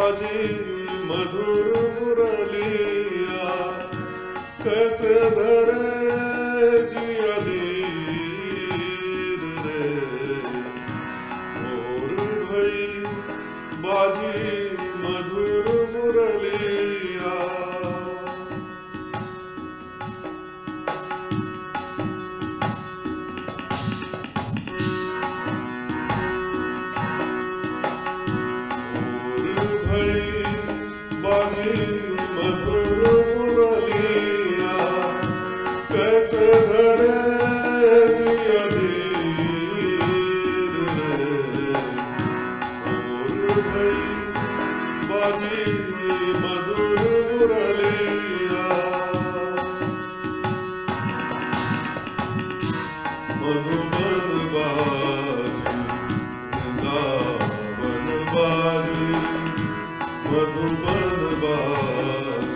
बाजी मधुर मुरलिया, कैसे धरे जिया धीर रे। मोर भई बाजी मधुर मुरलिया। बाजी मधुर मुरलिया, कैसे धरे जिया धीर रे। मोर भई बाजी मधुर मुरलिया। मधुबन बाजी वृंदावन बाजी, मधुबन बाजी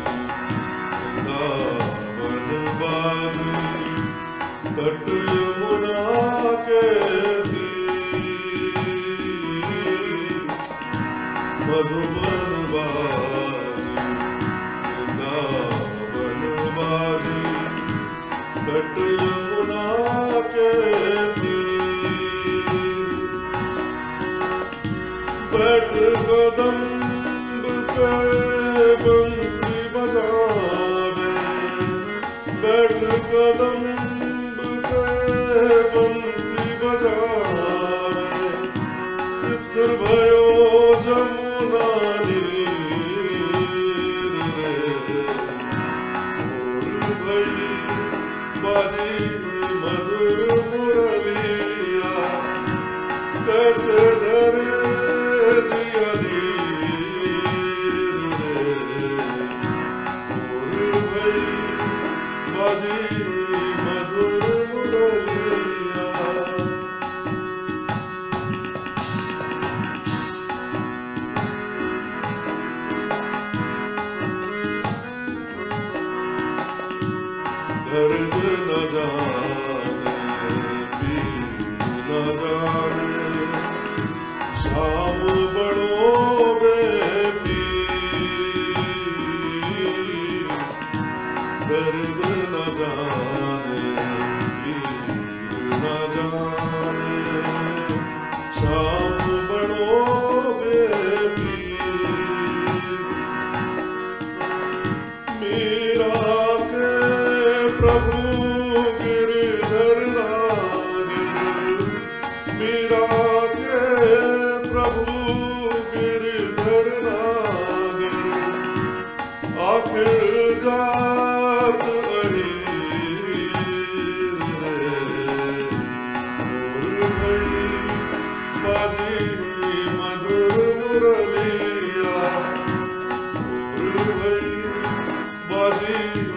वृंदावन बाजी, तट यमुना के तीर। मधुबन बाजी वृंदावन बाजी, तट यमुना के तीर। बैठ कदम बंसी बजावे, बैठ कदम पे बंसी बजावे, स्थिर भयो जमुना नीर रे। मोर भई बाजी मधुर मुरलिया, कैसे धरे जिया धीर रे। मोर भई बाजी मधुर मुरलिया। दर्द न जाने पीर न जाने, शाम बड़ो बेपीर। दर्द न जाने पीर न जाने, शाम बड़ो बेपीर। मीरा के प्रभु गिरधर नागर, मीरा के प्रभु गिरधर नागर, आखिर जात अहीर रे। मोर भई बाजी मधुर मुरलिया, मोर भई बाजी